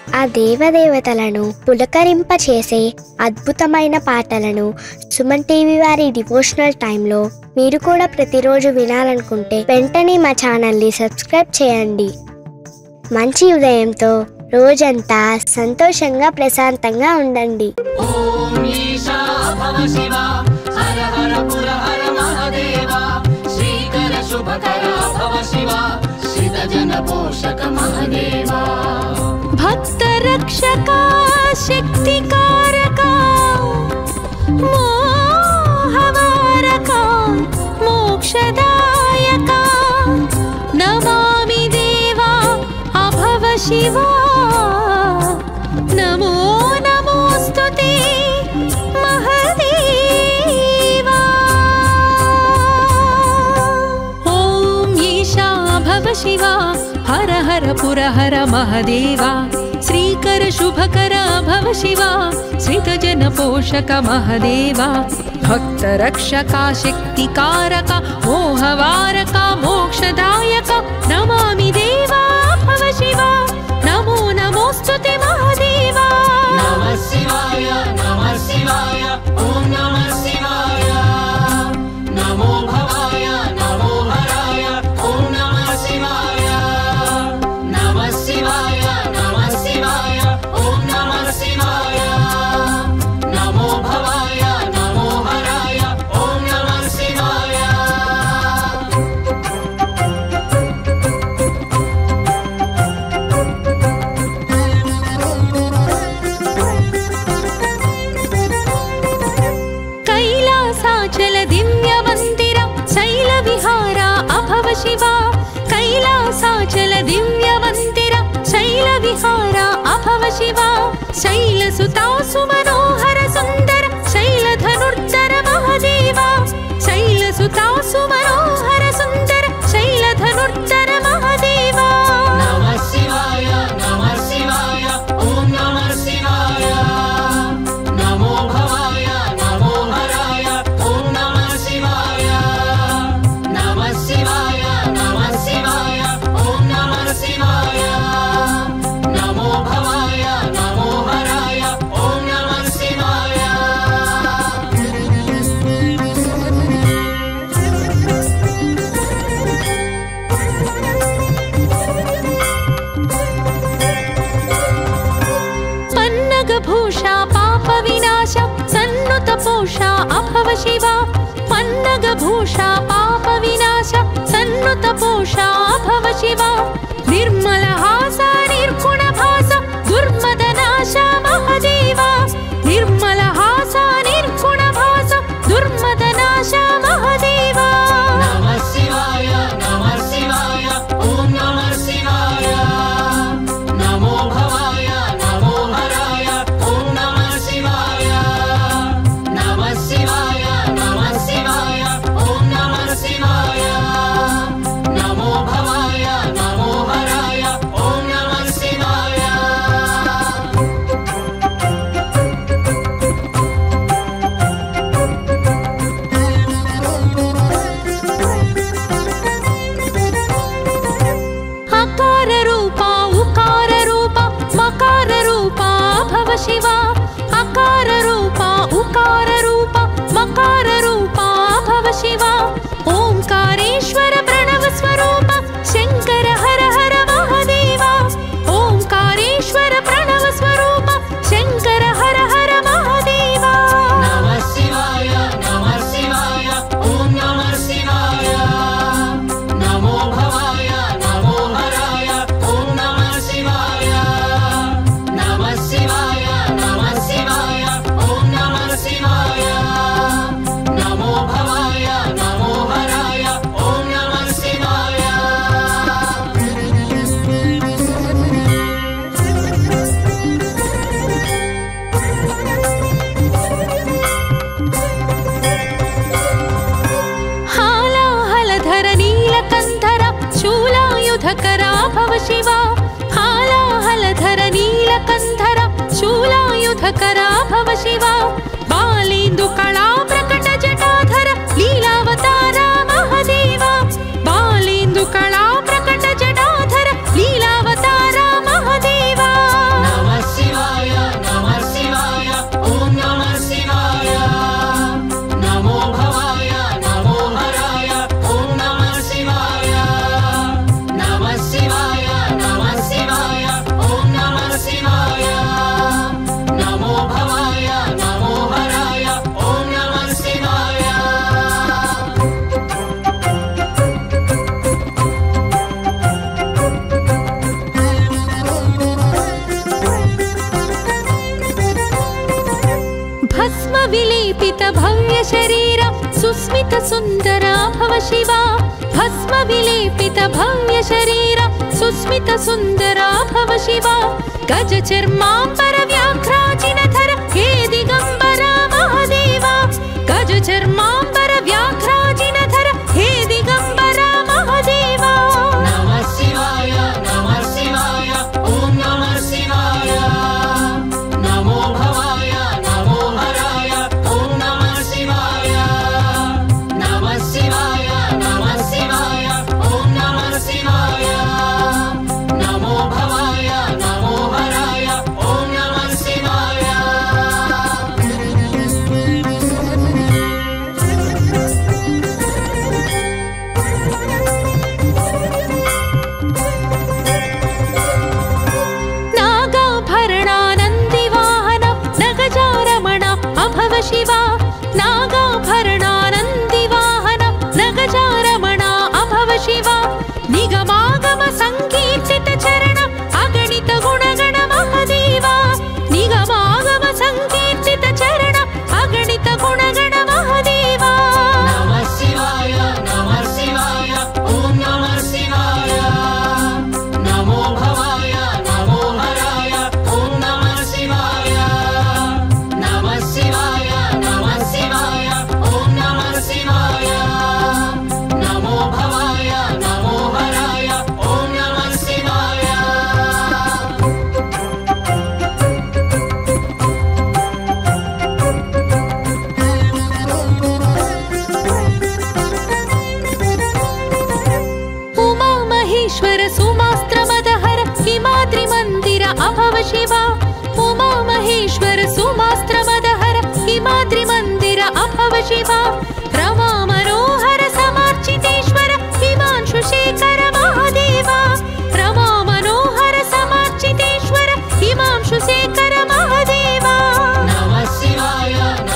ఆ దేవదేవతలను పులకరింపచేసే అద్భుతమైన పాటలను సుమన్ టీవీ వారి డివోషనల్ టైంలో మీరు కూడా ప్రతిరోజు వినాలనుకుంటే వెంటనే మా ఛానల్ని సబ్స్క్రైబ్ చేయండి. మంచి ఉదయంతో రోజంతా సంతోషంగా ప్రశాంతంగా ఉండండి. భక్త రక్షక శక్తికారక మోహవారక మోక్షదాయక నమామి దేవా అభవ శివా నమో నమోస్తుతే మహదేవా. ఓం ఈశా భవ శివా హర హర పుర హర మహదేవా శ్రీకర శుభకర భవ శివా శ్రితజన పోషక మహదేవా భక్త రక్షక శక్తికారక మోహవారక మోక్షదాయక నమామి దేవా భవ శివా నమో నమోస్తుతే మహదేవా. నమః శివాయ నమః శివాయ ఓం నమః శివాయ నమో భవాయ నమో హరాయ ఓం నమః శివాయ నమః శివాయ నమః శివాయ ఓం నమః శివాయ నమో భవాయ నమో హరాయ ఓం నమః శివాయ. కైలాసాచల దివ్య మందిర శైల విహార అభవ శివా కైలాసాచల దివ్య మందిర శైల విహార అభవ శివా శైలసుతాసు మనోహర సుందర శైలధనుర్ధర మహదేవా శైలసుతాసు మనోహర సుందర శైలధనుర్ధర మహదేవా. నమః శివాయ నమః శివాయ ఓం నమః శివాయ నమో భవాయ నమో హరాయ ఓం నమః శివాయ నమః శివాయ నమః శివాయ ఓం నమః శివాయ నమో భవాయ నమో హరాయ ఓం నమః శివాయ. పన్నగ భూష పాప వినాశ సన్నుత పోష అభవ శివా పన్నగ భూష పాప వినాశ సన్నుత పోష అభవ శివా నిర్మల హాస నిర్గుణ భాస దుర్మద నాశ మహదేవా నిర్మల హాస నిర్గుణ భాస దుర్మద నాశ మహదేవా. నమః శివాయ నమః శివాయ ఓం నమః శివాయ నమో భవాయ నమో హరాయ ఓం నమః శివాయ నమః శివాయ నమః శివాయ ఓం నమః శివాయ నమో భవాయ నమో హరాయ ఓం నమః శివాయ. అకార రూప ఉకార రూప మకార రూప భవ శివా అకార రూప ఉకార రూప మకార రూప భవ శివా ఓంకారేశ్వర ప్రణవ స్వరూప శంకర హర హర మహదేవా ఓంకారేశ్వర ప్రణవ స్వరూప శంకర హర హర మహదేవా. నమః శివాయ నమః శివాయ ఓం నమః శివాయ నమో భవాయ నమో హరాయ ఓం నమః శివాయ నమః శివాయ నమః శివాయ ఓం నమః శివాయ నమో భవాయ నమో హరాయ ఓం నమః శివాయ. హాలాహలధర నీలకంధర శూలాయుధకర భవ శివా హాలాహలధర నీలకంధర శూలాయుధకర భవ శివా బాలేందు కళా ప్రకట జటాధర లీలావతార మహదేవా బాలేందు కళా ప్రకట జటాధర లీలావతార మహదేవా. నమః भव्य शरीर सुस्मित सुन्दरा भव शिवा भस्म विलेपित भव्य शरीर सुस्मित सुन्दरा भव शिवा गज चर्मांबर व्याघ्राजिनधर हे दिगंबरा महादेवा गज चर्मांबर व्याघ्राजिनधर हे दिगंबरा महादेवा नमः शिवाय ओम नमः शिवाय नमो भवाय नमो हराय ओम नमः शिवाय नमः शिवाय ओम नमः शिवाय नमो भवाय नमो हराय ओम नमः शिवाय नागाभरणानन्दिवाहन नगजारमण अभव शिवा नागाभरणानन्दिवाहन नगजारमण अभव शिवा निगमागम संकीर्तित चरण अगणित गुणगण महादेवा निगमागम संकीर्तित चरण अगणित गुणगण महादेवा नमः शिवाय ओम नमः शिवाय नमो भवाय नमो हराय ओम नमः शिवाय नमः शिवाय ओम नमः शिवाय नमो भवाय नमो हराय ओम नमः शिवाय उमा महेश्वर सुमास्त्रमदहर हिमाद्रि मंदिर अभव शिवा उमा महेश्वर सुमास्त्रमदहर हिमाद्रि मंदिर अभव शिवा रमा मनोहर समार्चितेश्वर हिमांशु शेखर महादेवा रमा मनोहर समार्चितेश्वर हिमांशु शेखर महादेवा नमः शिवाय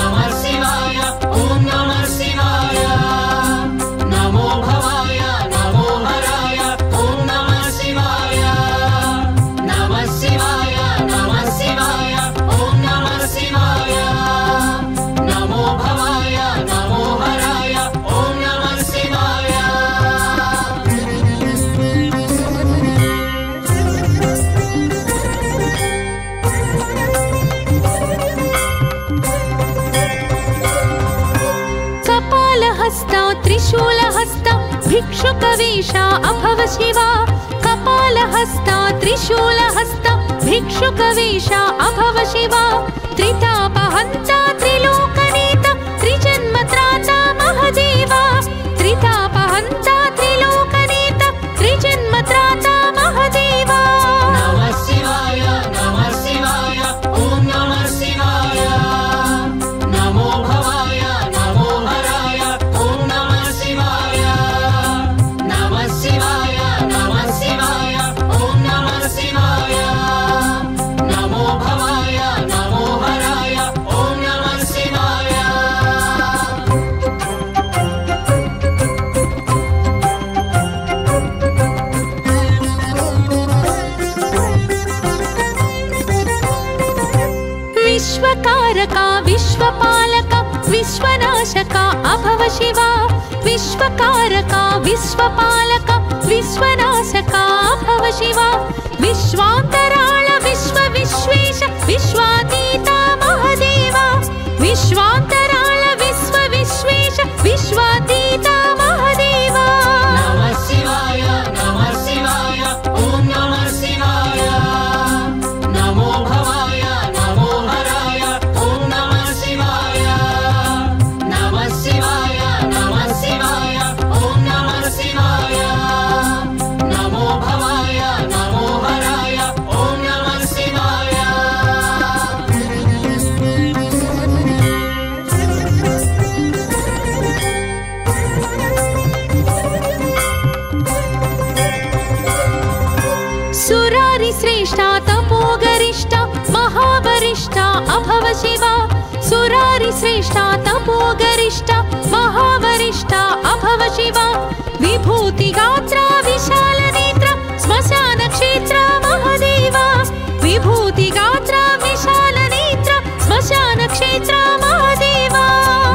ओम नमः शिवाय नमो भवाय नमो हराय ओम नमः शिवाय नमः शिवाय ओम नमः शिवाय नमो भवाय नमो हराय ओम नमः शिवाय कपालहस्ता त्रिशूलहस्ता भिक्षुकवेशा अभव शिवा कपालहस्ता त्रिशूलहस्ता भिक्षुकवेशा अभव शिवा त्रितापहन्ता त्रिलोकनेता त्रिजन्मत्राता महादेवा त्रितापहन्ता त्रिलोकनेता त्रिजन्मत्राता महादेवा नमः शिवाय ओम नमः शिवाय नमो भवाय नमो हराय ओम नमः शिवाय नमः शिवाय ओम नमः शिवाय नमो भवाय नमो हराय ओम नमः शिवाय विश्वकारका विश्वपालका विश्वनाशका अभव शिवा विश्वकारका विश्वपालका विश्वनाशका अभव शिवा विश्वान्तराळ विश्व विश्वेश विश्वातीता महादेवा विश्वान्तराळ विश्व विश्वेश विश्वातीता महादेवा नमः शिवाय ओम नमः शिवाय नमो भवाय नमो हराय ओम नमः शिवाय नमः शिवाय ओम नमः शिवाय नमो भवाय नमो हराय ओम नमः शिवाय सुरारि श्रेष्ठा तपोगरिष्ठा महावरिष्ठा अभव शिवा सुरारि श्रेष्ठा तपोगरिष्ठा महावरिष्ठा अभव शिवा विभूति गात्रा विशाल नेत्र स्मशान क्षेत्र महादेवा विभूति गात्रा विशाल नेत्र स्मशान क्षेत्र महादेवा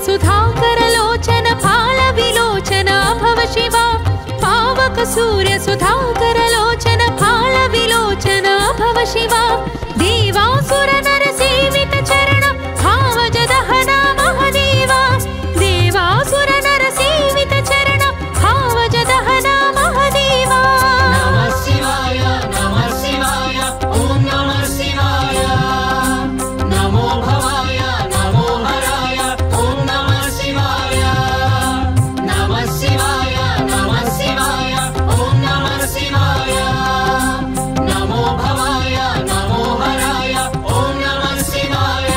सुधाकर लोचन फाल विलोचन भव शिवा पावक सूर्य सुधाकर लोचन फाल विलोचन भव शिवा देवासुर नर सेवित चरण भावज दहना महदेवा देवासुर नर सेवित चरण भावज दहना महदेवा नमः शिवाय ॐ नमः शिवाय नमो भवाय नमो हराय ॐ नमः शिवाय नमः शिवाय ॐ नमः शिवाय नमो भवाय नमो हराय ॐ नमः शिवाय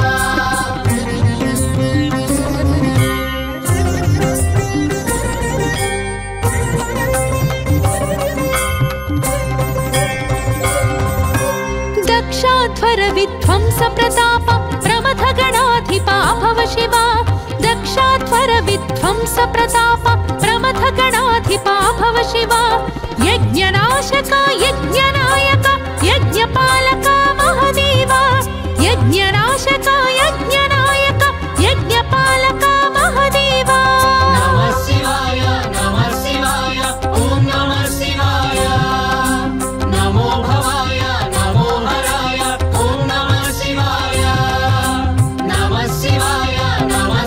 दक्षाध्वर विध्वंस प्रताप प्रमथ गणाधिपा भव शिवा दक्षाध्वर विध्वंस प्रताप प्रमथ गणाधिपा भव शिवा यज्ञनाशक यज्ञनायक यज्ञपालक महदेवा यज्ञनाशक यज्ञनायक यज्ञपालक महदेवा नमः शिवाय ॐ नमः शिवाय नमो भवाय नमो हराय ॐ नमः शिवाय नमः शिवाय ॐ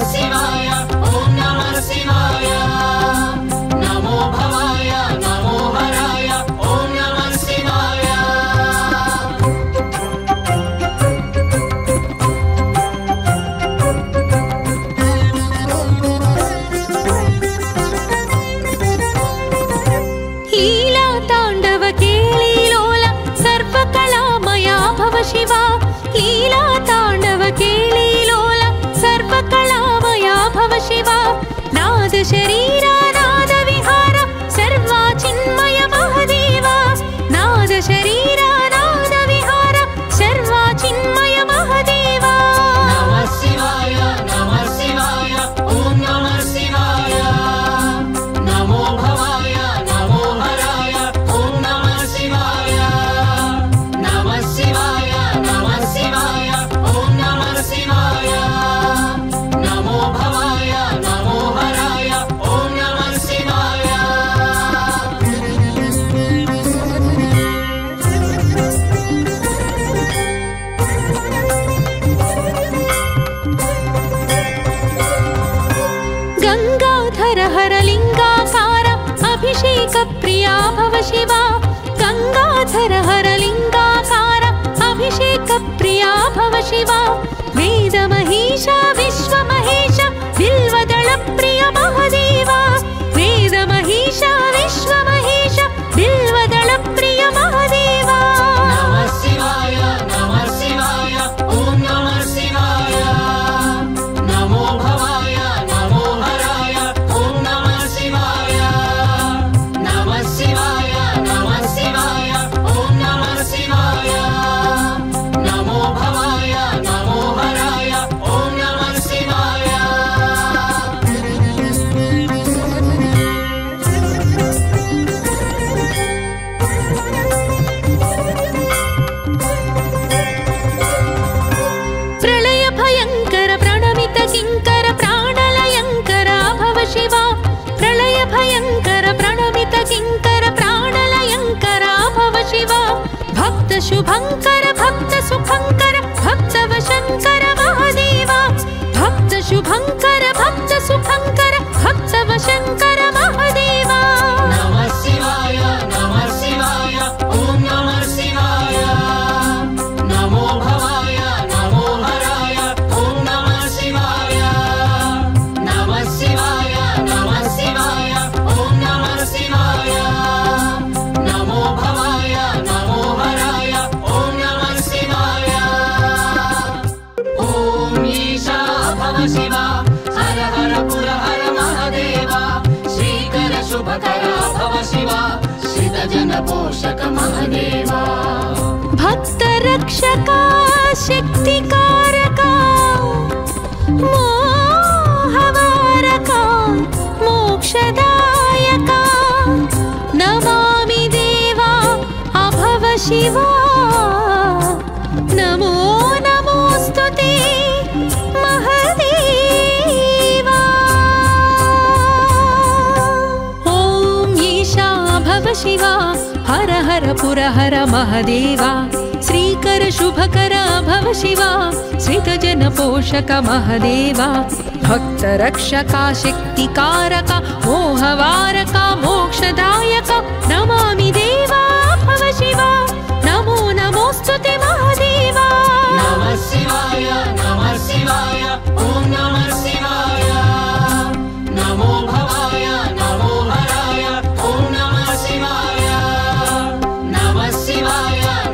नमः शिवाय नमो भवाय नमो हराय ॐ नमः शिवाय लीला तांडव केलीलोल सर्वकलामया भव शिवा लीला तांडव केलीलोल सर्वकलामया भव शिवा नाद शरीरा नाद विहार सर्वाचिन्मय महदेवा नाद शरीरा नाद विहार सर्वाचिन्मय महदेवा नमः शिवाय ॐ नमः शिवाय नमो भवाय नमो हराय ॐ नमः शिवाय नमः शिवाय ॐ नमः शिवाय नमो भवाय नमो हराय ॐ नमः शिवाय गंगाधर हर लिंगाकार अभिषेक प्रिया भव शिवा गंगाधर हर लिंगाकार अभिषेक प्रिया भव शिवा वेद महेश विश्व महेश बिल्वदल प्रिय महदेवा वेद महेश विश्व महेश बिल्वदल प्रिय महदेवा नमः शिवाय ॐ नमः शिवाय नमो भवाय नमो हराय ॐ नमः शिवाय नमः शिवाय ॐ नमः शिवाय नमो भवाय नमो हराय ॐ नमः शिवाय प्रलय भयंकर प्रणमित किंकर प्राणलयंकर भव शिवा प्रलय भयंकर प्रणमित किंकर प्राणलयंकर भव शिवा भक्त शुभंकर भक्त सुखंकर भक्त वशंकर महदेवा भक्त शुभंकर भक्त सुखंकर भक्त वशंकर महदेवा नमः शिवाय ॐ नमः शिवाय नमो भवाय नमो हराय ॐ नमः शिवाय नमः शिवाय ॐ नमः शिवाय नमो भवाय नमो हराय ॐ नमः शिवाय ॐ ईशा भव शिवा हर हर पुर हर महादेवा श्रीकर शुभकरा भव शिवा श्रितजन पोषक महादेवा भक्त रक्षका शक्तिकारका मोहवारका मोक्षदायका नमामि देवा अभव शिवा नमो नमोस्तुते महदेवा भव शिवा हर हर पुरहर महदेवा श्रीकर शुभकर भव शिवा श्रितजन पोषक महदेवा भक्त रक्षका शक्तिकारका मोहवारका मोक्षदायका नमामि देवा भव शिवा नमो नमोस्तुते महादेवा नमः शिवाय ॐ नमः शिवाय नमो भवाय नमो हराय ॐ नमः शिवाय नमः शिवाय ॐ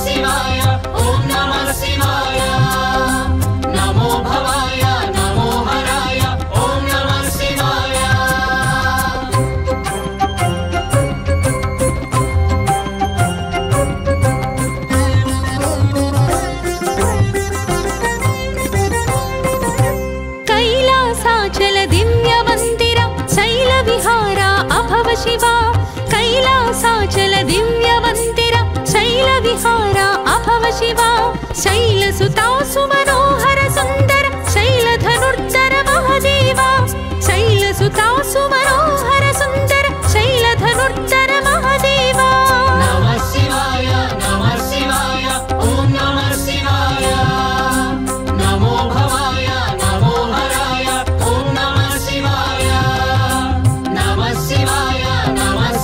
नमः शिवाय नमो भवाय नमो हराय ॐ नमः शिवाय कैलासाचल दिव्य मंदिर शैल विहारा अभव शिवा कैलासाचल दिव्य मंदिर शैल विहारा अभव शिवा शैलसुता सुमनोहर सुंदर शैल धनुर्धर महादेवा शैलसुता सुमनोहर सुंदर शैल धनुर्धर महादेवा नमः शिवाय ॐ नमः शिवाय नमो भवाय नमो हराय ॐ नमः शिवाय नमः शिवाय ॐ नमः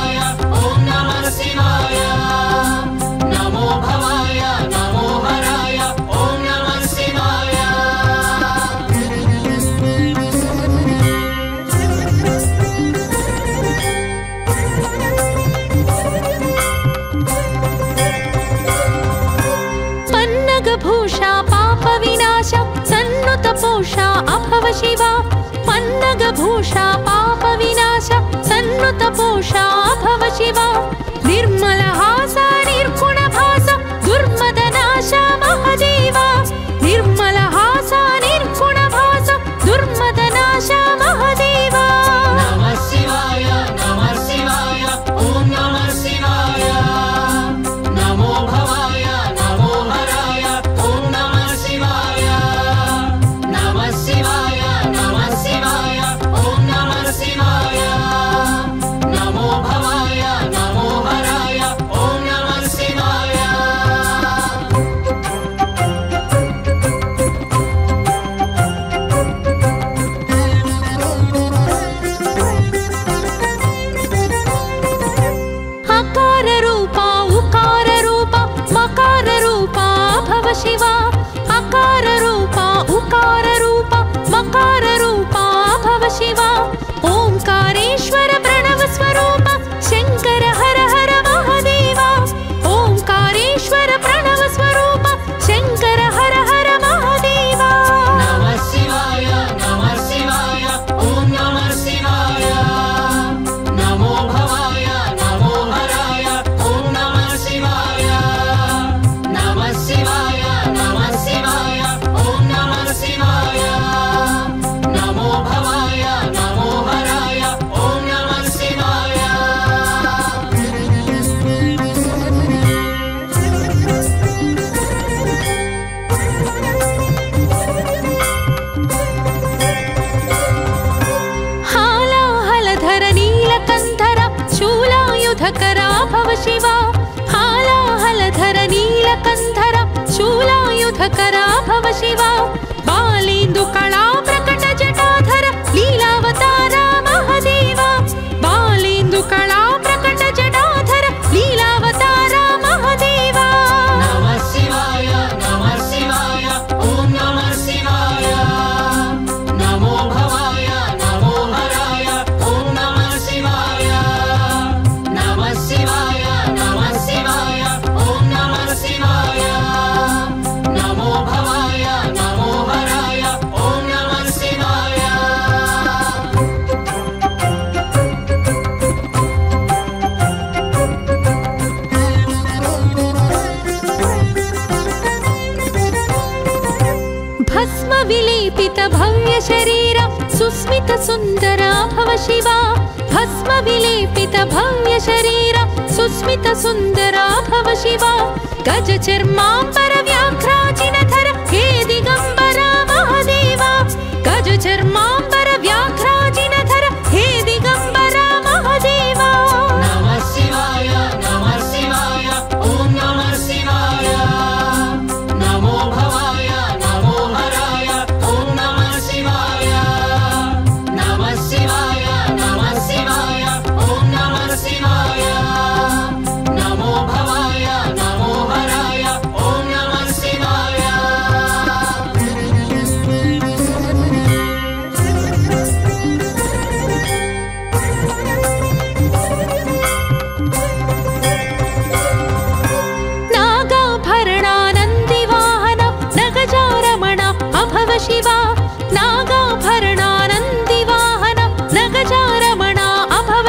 शिवाय नमो भवाय नमो हराय ॐ नमः शिवाय पन्नगभूषा पाप विनाश सन्नुत पोषा अभव शिवा पन्नगभूषा पाप विनाश सन्नुत पोषा अभव शिवा निर्मल हास निर्गुण भास दुर्मदनाश महादेवा निर्मल हास निर्गुण भास दुर्मदनाश महादेवा नमः शिवाय ॐ नमः शिवाय नमो भवाय नमो हराय ॐ नमः शिवाय नमः शिवाय ॐ नमः शिवाय नमो भवाय नमो हराय ॐ नमः शिवाय अकार रूपा उकार रूपा मकार रूपा भव शिवा अकार रूपा उकार रूपा मकार रूपा भव शिवा ओंकारेश्वर प्रणव स्वरूप शंकर हर हर महादेवा ओंकारेश्वर प्रणव स्वरूप शंकर हर हर महादेवा नमः शिवाय ॐ नमः शिवाय नमो भवाय नमो हराय ॐ नमः शिवाय नमः शिवाय ॐ नमः शिवाय नमो भवाय नमो हराय ॐ नमः शिवाय हालाहलधर नीलकंधर शूलायुधकरा भव शिवा हालाहलधर नीलकंधर शूलायुधकरा भव शिवा बालेन्दु कला प्रकट जटाधर लीलावतारा महादेवा बालेन्दु कला प्रकट जटाधर लीलावतारा महादेवा नमः शिवाय ॐ नमः शिवाय नमो भवाय नमो हराय ॐ नमः शिवाय नमः शिवाय ॐ नमः शिवाय नमो भवाय नमो हराय ॐ नमः शिवाय भस्म विलेपित भव्य शरीर सुस्मित सुंदरा भव शिवा भस्म विलेपित भव्य शरीर सुस्मित सुंदरा भव शिवा गज चर्मांबर व्याघ्राजिनधर हे दिगंबरा महादेवा गज चर्मांबर व्याघ्राजिनधर हे दिगंबरा महादेवा नमः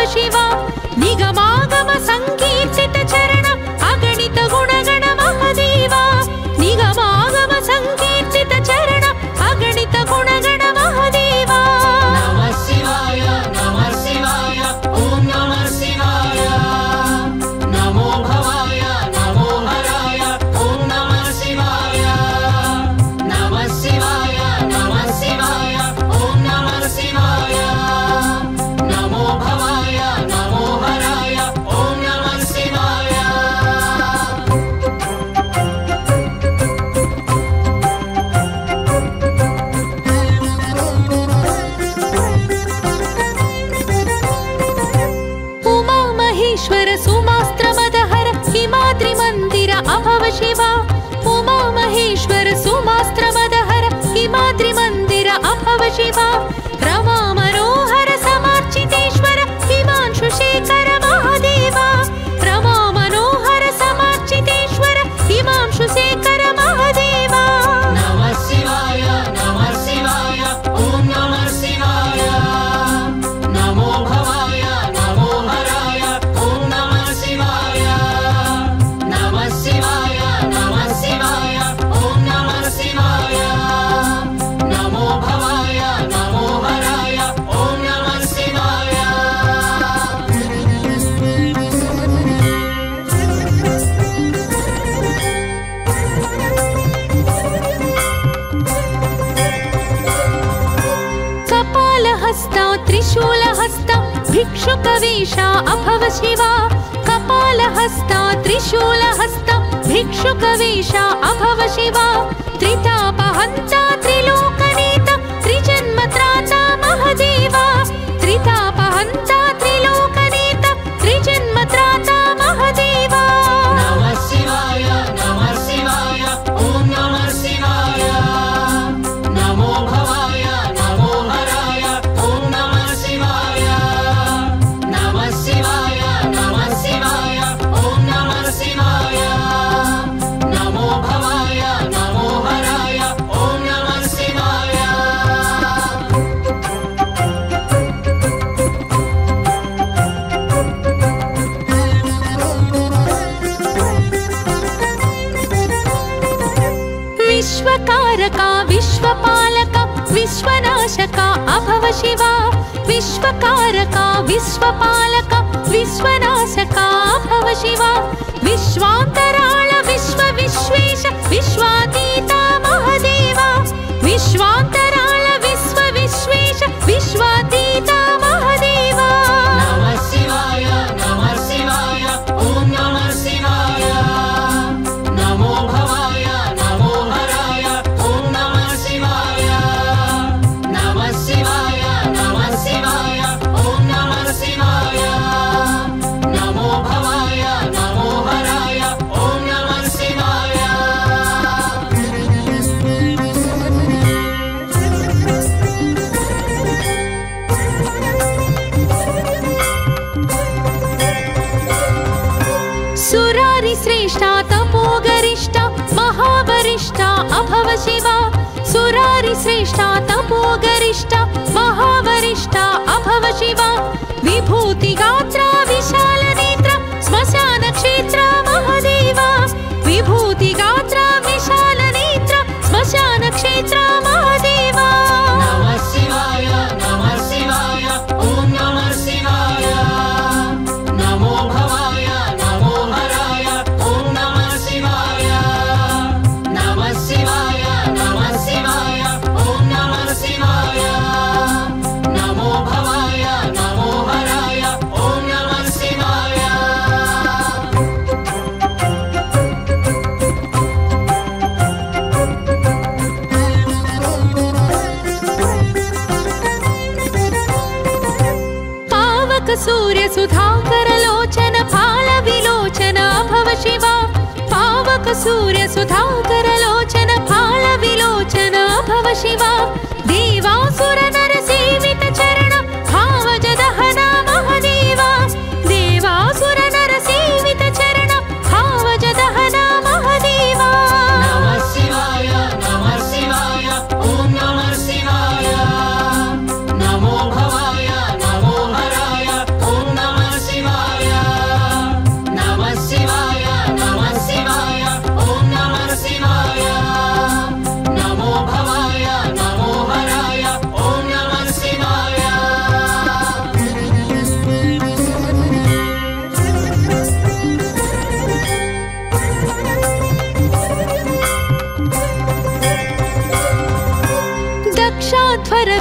शिव निगमागम संकीर्तित चरण अगणित गुणगण महदेवा निगमागम संकीर्तित चरण अगणित गुणगण महदेवा नमः शिवाय ओम नमः शिवाय नमो भवाय नमो हराय ओम नमः शिवाय नमः शिवाय ओम नमः शिवाय नमो भवाय नमो हराय ओम नमः शिवाय उमा महेश्वर सुमास्त्र मदहर हिमाद्रि मंदिर अभव शिवा उमा महेश्वर सुमास्त्र मदहर हिमाद्रि मंदिर अभव शिवा रमा मनोहर समार्चितेश्वर हिमांशु शेखर महादेवा रमा मनोहर समार्चितेश्वर हिमांशु शेखर महादेवा नमः शिवाय ओम नमः शिवाय नमो भवाय नमो हराय ओम नमः शिवाय नमः शिवाय ओम नमः शिवाय नमो भवाय नमो हराय ओम नमः शिवाय कपालहस्ता त्रिशूलहस्ता भिक्षुकवेषा अभव शिवा कपालहस्ता त्रिशूलहस्ता भिक्षुकवेषा अभव शिवा त्रितापहन्ता त्रिलोकनेता त्रिजन्मत्राता महदेवा त्रितापहन्ता त्रिलोकनेता त्रिजन्मत्राता महदेवा नमः शिवाय ओम नमः शिवाय नमो भवाय नमो हराय ओम नमः शिवाय नमः शिवाय ओम नमः शिवाय नमो भवाय नमो हराय ओम नमः शिवाय विश्वकारका विश्वपालका विश्वनाशका अभव शिवा विश्वकारका विश्वपालका विश्वनाशका अभव शिवा विश्वान्तराळ विश्व विश्वेश विश्वातीता महदेवा विश्वान्तराळ विश्व विश्वेश विश्वातीता महदेवा नमः शिवाय ओम नमः शिवाय नमो भवाय नमो हराय ओम नमः शिवाय नमः शिवाय ओम नमः शिवाय नमो भवाय नमो हराय ओम नमः शिवाय सुरारि श्रेष्ठा तपोगरिष्ठा महावरिष्ठा अभव शिवा सुरारि श्रेष्ठा तपोगरिष्ठा महावरिष्ठा अभव शिवा विभूति गात्रा विशाल नेत्र श्मशान क्षेत्र महदेवा विभूति गात्रा विशाल नेत्र श्मशान क्षेत्र महदेवा नमः शिवाय ओम नमः शिवाय नमो भवाय नमो हराय ओम नमः शिवाय नमः शिवाय ओम नमः शिवाय नमो भवाय नमो हराय ओम नमः शिवाय सूर्य सुधाकर लोचन फाल विलोचन अभव शिवा पावक सूर्य सुधाकर लोचन फाल विलोचन अभव शिवा देवासुर नर सेवित चरण भावज दहना महदेवा देवासुर नर सेवित चरण भावज दहना महदेवा नमः शिवाय ओम नमः शिवाय नमो भवाय नमो हराय ओम नमः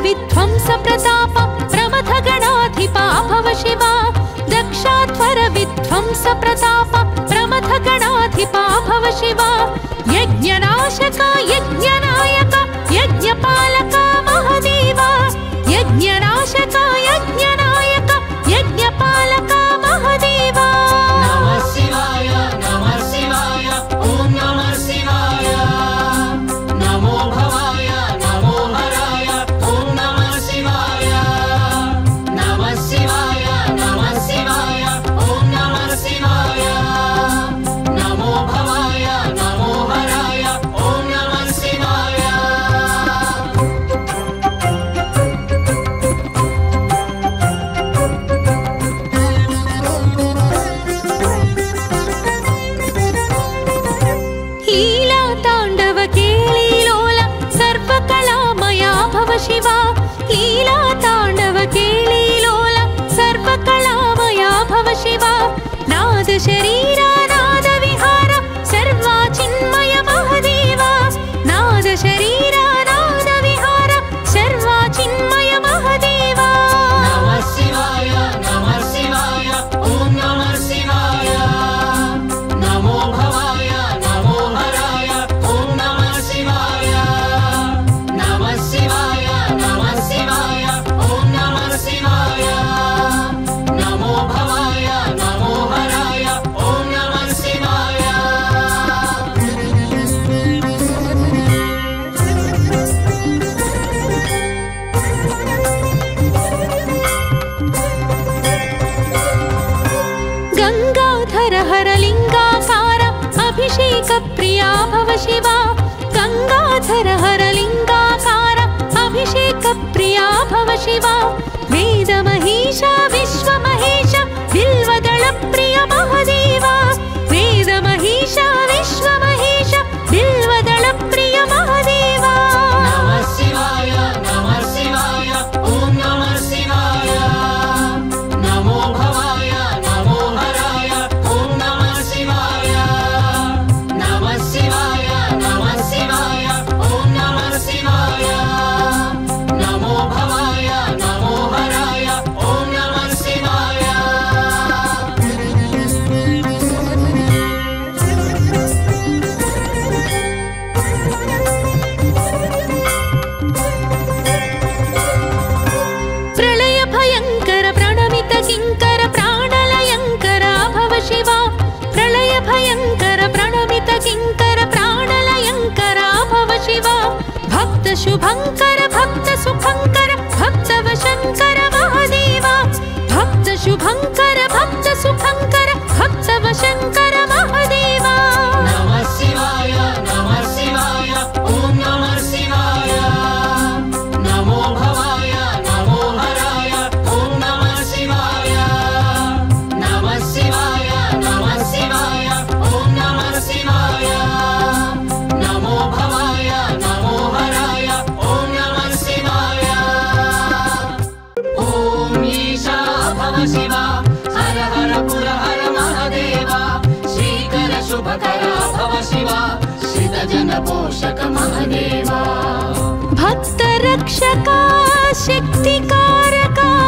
विध्वंस प्रताप प्रमथ गणाधिपा भव शिवा दक्षाध्वर विध्वंस प्रताप प्रमथ गणाधिपा भव शिवा यज्ञनाशका यज्ञनायका यज्ञपालका महादेवा यज्ञनाशका यज्ञनायका यज्ञपालका महादेवा नमः शिवाय ॐ नमः शिवाय नमो भवाय नमो हराय ॐ नमः शिवाय नमः शिवाय ॐ नमः शिवाय नमो भवाय नमो हराय ॐ नमः शिवाय लीला तांडव केलीलोला सर्वकलामया भव शिवा लीला तांडव केलीलोला सर्वकलामया भव शिवा नाद शरीरा नाद विहार सर्वाचिन्मय महादेवा नाद शरीरा नाद विहार सर्वाचिन्मय महादेवा नमः शिवाय ॐ नमः शिवाय नमो भवाय नमो हराय ॐ नमः शिवाय नमः शिवाय ॐ नमः शिवाय नमो भवाय नमो हराय ॐ नमः शिवाय गंगाधर हर लिंगाकार अभिषेक प्रिया भव शिवा गंगाधर हर लिंगाकार अभिषेक प्रिया भव शिवा वेद महेशा विश्व महेशा बिल्वदल प्रिय महादेवा वेद महेशा विश्व महेशा बिल्वदल प्रिय महादेवा नमः शिवाय ॐ नमः शिवाय नमो भवाय नमो हराय ॐ नमः शिवाय नमः शिवाय ॐ नमः शिवाय नमो भवाय नमो हराय ॐ नमः शिवाय प्रलय भयंकर प्रणमित किंकर प्राणलयंकर भव शिवा प्रलय भयंकर प्रणमित किंकर प्राणलयंकर भव शिवा भक्त शुभंकर भक्त सुखंकर भक्त वशंकर महादेवा भक्त शुभंकर भक्त सुखंकर भक्त वशंकर महादेवा नमः शिवाय ॐ नमः शिवाय नमो भवाय नमो हराय ॐ नमः शिवाय नमः शिवाय ॐ नमः शिवाय नमो भवाय नमो हराय ॐ नमः शिवाय ॐ ईशा भव शिवा हर हर पुर हर महादेवा श्रीकर शुभकर भव शिवा श्रितजन पोषक महादेवा भक्त रक्षका शक्तिकारका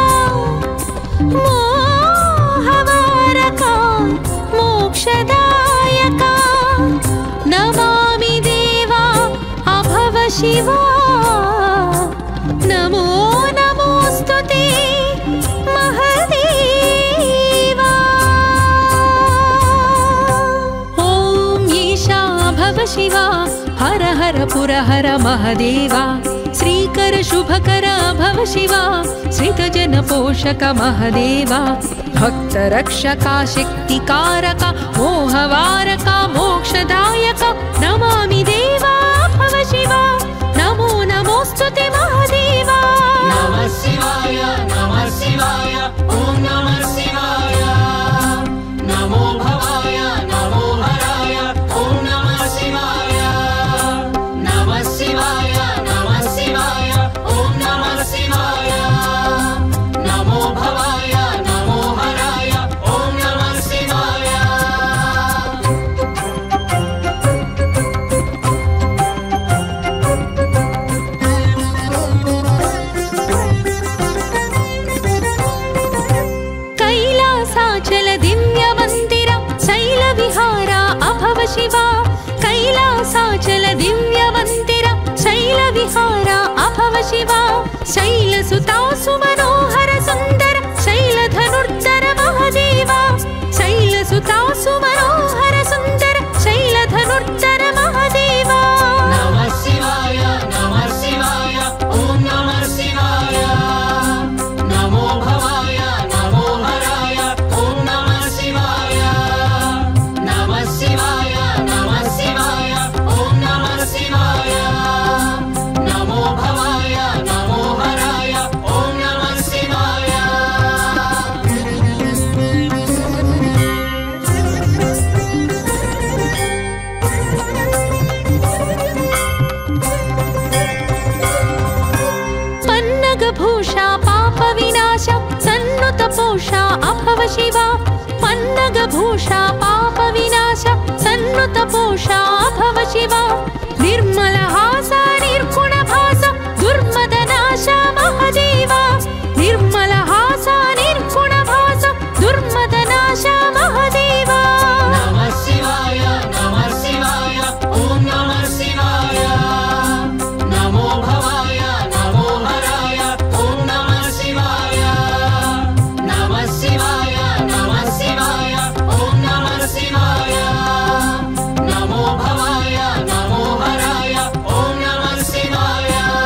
मोहवारका मोक्षदायका नमामि देवा अभव शिवा नमो नमोस्तुते महादेवा ॐ ईशा भव शिवा हर हर पुर हर महादेवा श्रीकर शुभकर भव शिवा श्रितजन पोषक महादेवा भक्त रक्षका शक्तिकारका मोहवारका मोक्षदायका नमामि देवा भव शिवा नमो नमोस्तुते महादेवा नमः शिवाय ॐ नमः शिवाय नमो भवाय नमो हराय ॐ नमः शिवाय नमः शिवाय ॐ नमः शिवाय नमो भवाय नमो हराय ॐ नमः शिवाय कैलासाचल दिव्यमन्दिर शैलविहार अभव शिवा शैलसुता सुमनोहर सुन्दर शैलधनुर्धर महादेवा शैलसुता सुमनोहर सुन्दर शैलधनुर्धर महादेवा नमः शिवाय ॐ नमः शिवाय नमो भवाय नमो हराय ॐ नमः शिवाय नमः शिवाय ॐ नमः शिवाय नमो भवाय नमो हराय ॐ नमः शिवाय पन्नगभूषा पापविनाश सन्नुतपोषा अभव शिवा पन्नगभूषा पापविनाश सन्नुतपोषा अभव शिवा निर्मलहासा निर्गुणभास दुर्मदनाश महादेवा निर्मलहासा निर्गुणभास दुर्मदनाश महादेवा नमः शिवाय ॐ नमः शिवाय नमो भवाय नमो हराय ॐ नमः शिवाय नमः शिवाय ॐ नमः शिवाय नमो भवाय नमो हराय ॐ नमः शिवाय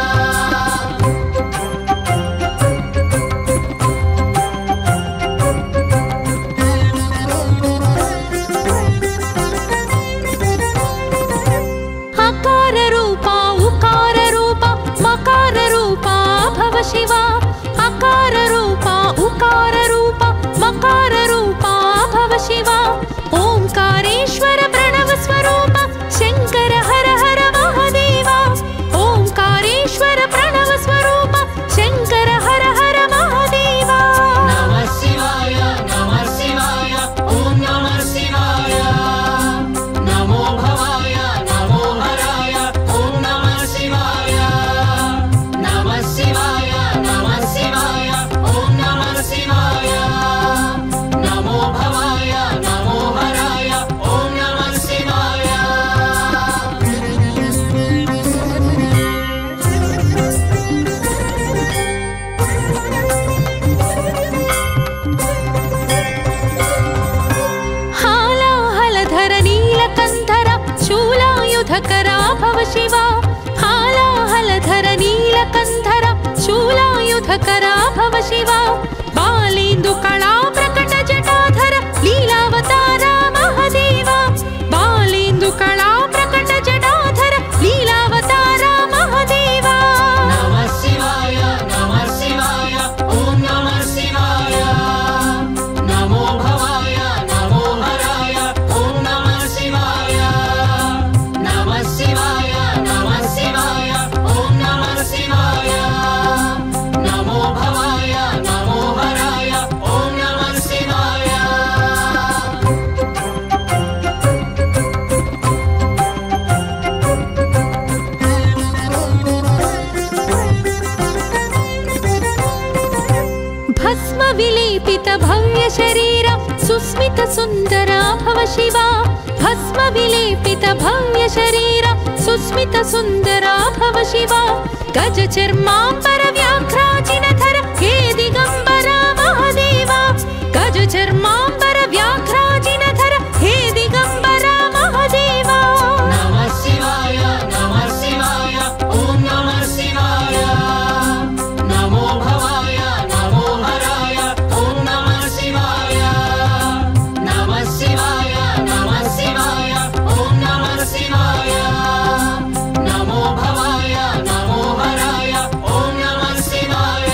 अकार रूपा उकार रूपा मकार रूपा भव शिवा अकार रूपा उकार रूपा मकार रूपा भव शिवा ओंकारेश्वर प्रणव स्वरूप शंकर हर हर महादेवा ओंकारेश्वर प्रणव स्वरूप शंकर हर हर महादेवा नमः शिवाय ॐ नमः शिवाय नमो भवाय नमो हराय ॐ नमः शिवाय नमः शिवाय ॐ नमः शिवाय नमो भवाय नमो हराय ॐ नमः शिवाय हालाहलधर नीलकन्धर शूलायुधकरा भव शिवा हालाहलधर नीलकन्धर शूलायुधकरा भव शिवा बालेन्दु कला प्रकट जटाधर लीलावतार महादेवा बालेन्दु कला प्रकट जटाधर लीलावतार महादेवा नमः शिवाय ॐ नमः शिवाय नमो भवाय नमो हराय ॐ नमः शिवाय नमः शिवाय ॐ नमः शिवाय नमो भवाय नमो हराय ॐ नमः शिवाय भस्म विलेपित भव्य शरीर सुस्मित सुन्दरा भव शिवा भस्म विलेपित भव्य शरीर सुस्मित सुन्दरा भव शिवा गज चर्माम्बर व्याघ्राजिनधर हे दिगम्बर महादेवा गज चर्माम्बर व्याघ्राजिनधर हे दिगम्बर महादेवा नमः शिवाय ॐ नमः शिवाय नमो भवाय नमो हराय ॐ नमः शिवाय नमः शिवाय ॐ नमः शिवाय नमो भवाय नमो हराय ॐ नमः शिवाय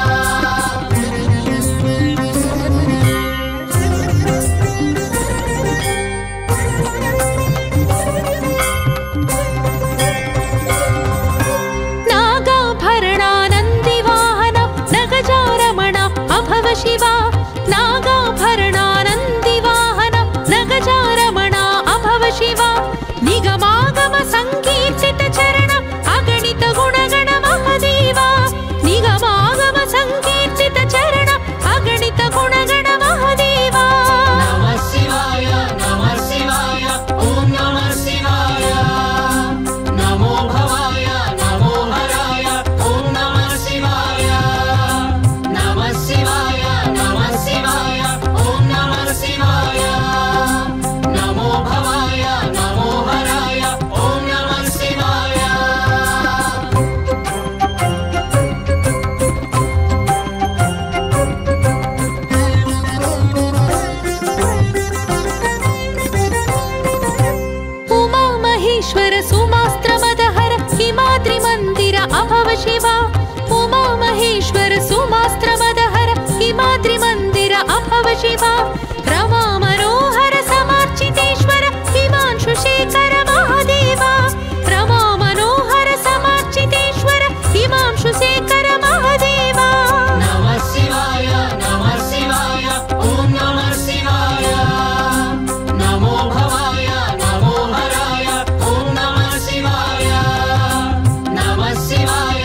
नागाभरणानन्दिवाहन नगजारमण अभव शिवा नागाभरणानन्दिवाहन नगजारमण अभव शिवा निगमागम संकीर्तित चरण अगणित गुणगण महादेवा निगमागम संकीर्तित चरण अगणित गुणगण महादेवा नमः शिवाय ॐ नमः शिवाय शिव उमा महेश्वर सुमास्त्र मदहर हिमाद्रि मंदिर अभव शिव रमा मनोहर समार्चितेश्वर हिमांशु शेखर महादेव रमा मनोहर समार्चितेश्वर हिमांशु शेखर महादेव नमः शिवाय ओम नमः शिवाय नमो भवाय नमो हराय ओम नमः शिवाय नमः शिवाय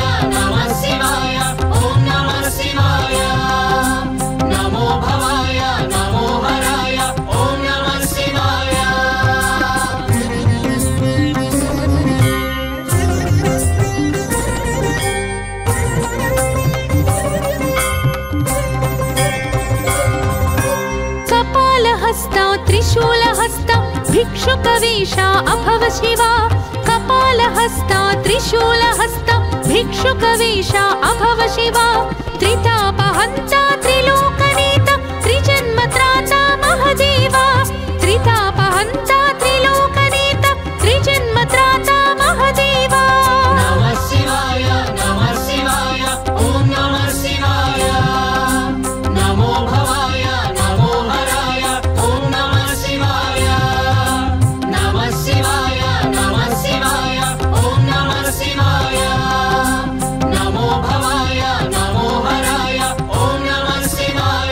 ओम नमः शिवाय नमो भवाय नमो हराय ओम नमः शिवाय कपालहस्ता त्रिशूलहस्ता भिक्षुकवेशा अभव शिवा कपालहस्ता त्रिशूलहस्ता भिक्षुकवेशा अभव शिवा त्रितापहन्ता त्रिलोकनेता त्रिजन्मत्राता महदेवा त्रितापहन्ता त्रिलोकनेता त्रिजन्मत्राता महदेवा नमः शिवाय ओम नमः शिवाय नमो भवाय नमो हराय ओम नमः शिवाय नमः शिवाय ओम नमः शिवाय नमो भवाय नमो हराय ओम नमः शिवाय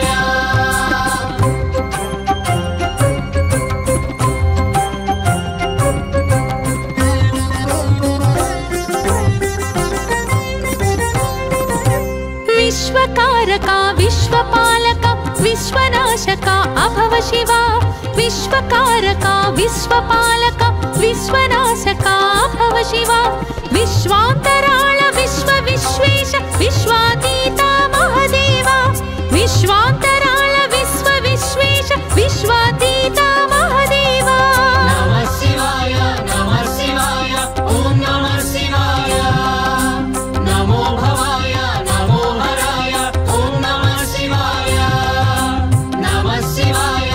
विश्वकारका विश्वपालका विश्वनाशका अभव शिवा विश्वकारका विश्वपालका विश्वनाशका अभव शिवा विश्वान्तराळ विश्वेश विश्वातीता महादेवा विश्वान्तराळ विश्वेश विश्वातीता महादेवा नमः शिवाय ओम नमः शिवाय नमो भवाय नमो हराय ओम नमः शिवाय नमः शिवाय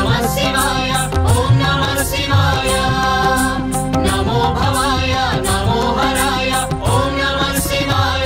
ओम नमः शिवाय नमो भवाय नमो हराय ओम नमः शिवाय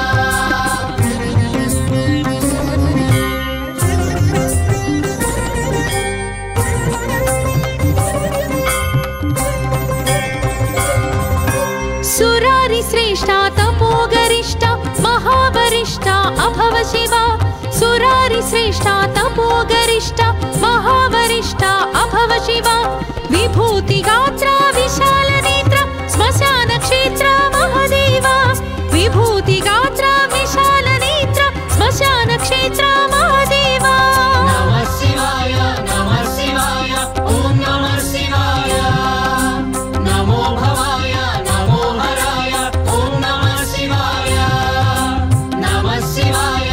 सुरारि श्रेष्ठा तपोगरिष्ठा महावरिष्ठा अभव शिवा सुरारि श्रेष्ठा तपोगरिष्ठा महावरिष्ठा अभव शिवा विभूति गात्रा विशाल नेत्र श्मशान क्षेत्र महादेवा विभूति गात्रा विशाल नेत्र श्मशान क्षेत्र महादेवा नमः शिवाय ओम नमः शिवाय नमो भवाय नमो हराय ओम नमः शिवाय नमः शिवाय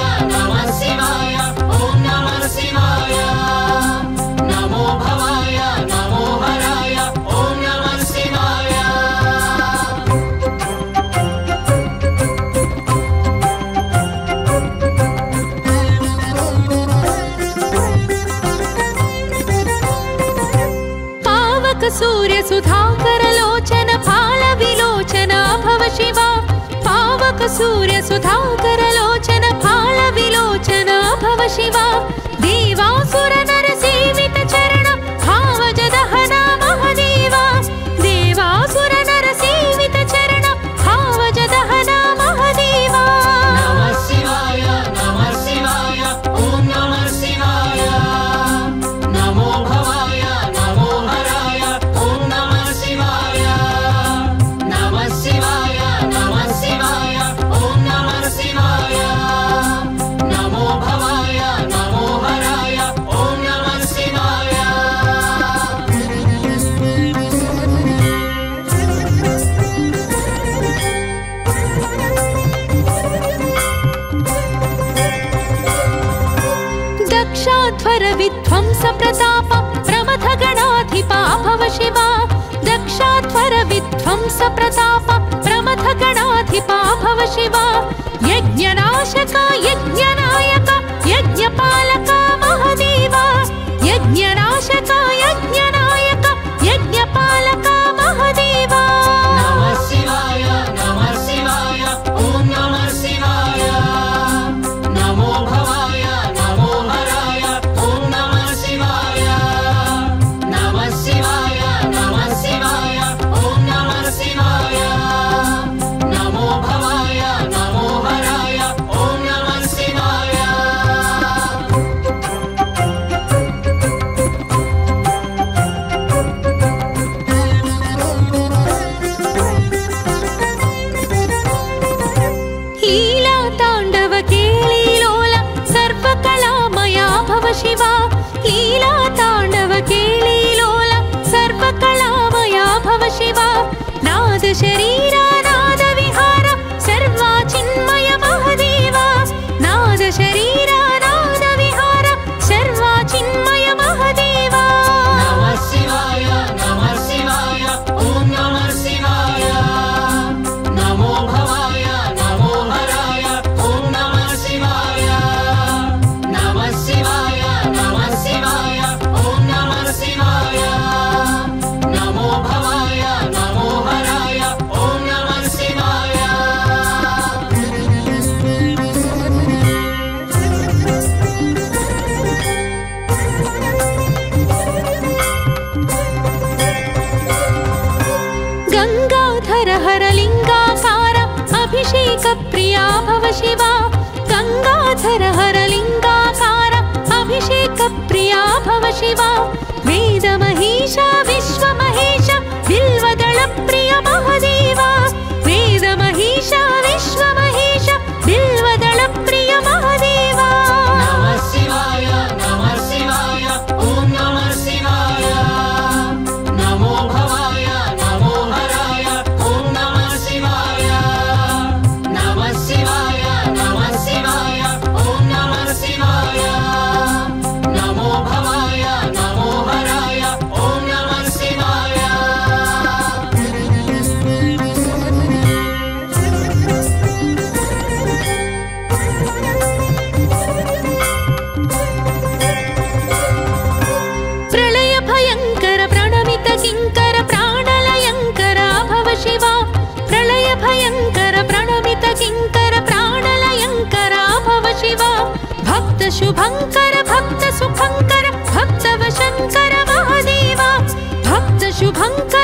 ओम नमः शिवाय नमो भवाय नमो हराय ओम नमः शिवाय पावक सूर्य सुधाकर लोचन फाल विलोचन अभव शिवा पावक सूर्य सुधाकर लोचन फाल विलोचन अभव शिवा देवासुर नर सेवित चरण भावज दहन महादेवा देवासुर नर सेवित चरण भावज दहन महादेवा नमः शिवाय ओम नमः शिवाय नमो भवाय नमो हराय ओम नमः शिवाय नमः शिवाय ओम नमः शिवाय नमो भवाय नमो हराय ओम नमः शिवाय दक्षाध्वर विध्वंस प्रताप प्रमथ गणाधिपा भव शिवा दक्षाध्वर विध्वंस प्रताप प्रमथ गणाधिपा भव शिवा यज्ञनाशक यज्ञनायक यज्ञपालक महादेवा यज्ञनाशक यज्ञनायक यज्ञपालक महादेवा नमः शिवाय ओम नमः नाद शरीरा नाद विहार सर्वा चिन्मय महादेवा नाद शरीरा नाद विहार सर्वा चिन्मय महादेवा नमः शिवाय ओम नमः शिवाय नमो भवाय नमो हराय ओम नमः शिवाय नमः शिवाय ओम नमः शिवाय नमो भवाय नमो हराय ओम नमः शिवाय गंगाधर हर लिंगाकार अभिषेक प्रिया भव शिवा गंगाधर हर लिंगाकार अभिषेक प्रिया भव शिवा वेद महेश विश्व महेश बिल्वदल प्रिय महादेवा वेद महेश विश्व महेश बिल्वदल प्रिय महादेवा नमः शिवाय ओम नमः शिवाय नमो भवाय नमो हराय ओम नमः शिवाय नमः शिवाय ओम नमः शिवाय नमो भवाय नमो हराय ओम नमः शिवाय प्रलय भयंकर प्रणमित किंकर प्राणलयंकर भव शिवा प्रलय भयंकर प्रणमित किंकर प्राणलयंकर भव शिवा भक्त शुभंकर भक्त सुखंकर भक्त वशंकर महादेवा भक्त शुभंकर